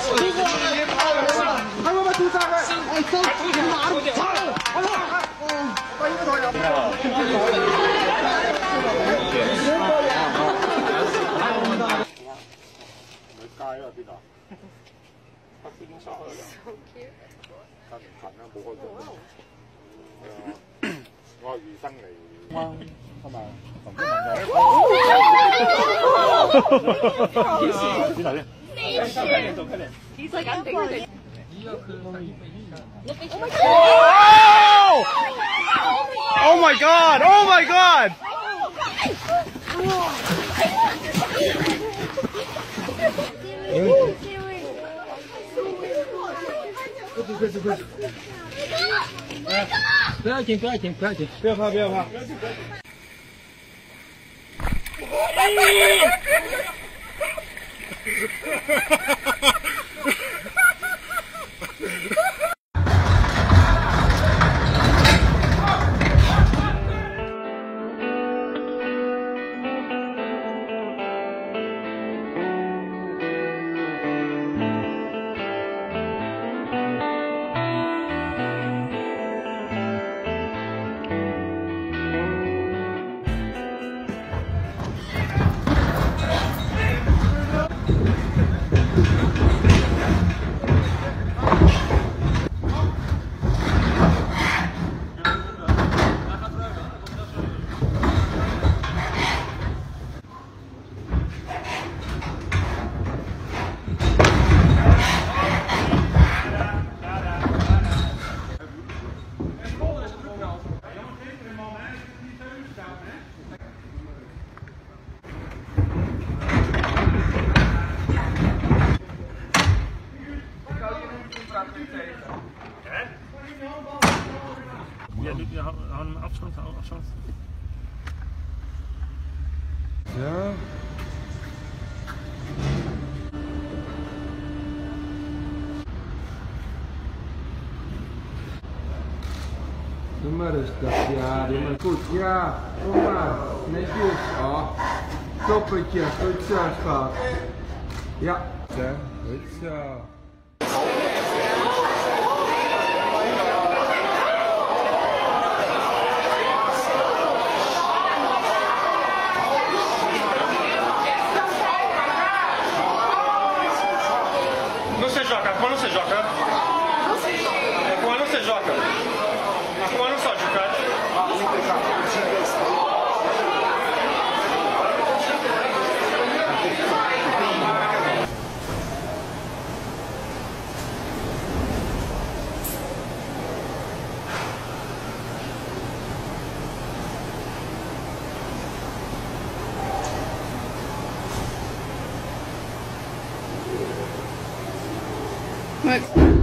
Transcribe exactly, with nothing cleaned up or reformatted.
还我们出三个，哎，走，拿着，操！哦，把一个头要。 你街啊邊啊？北邊沙啊！近唔近啊？冇開過。係啊，我係餘生嚟。啱係咪？同啲朋友。邊頭先？走開點，走開點。其實緊頂佢。 Oh my god! Oh my god! Eh, 不要紧，不要紧，不要紧，不要怕，不要怕。 Ja, we houden hem afstand, houden afstand. Ja. Doe maar rustig, ja, doe maar goed, ja, kom maar, netjes, oh, toppetje, goed zo schat. Ja, goed zo. Não se joga, quando você joga? Quando você joga? Quando só jogar? What?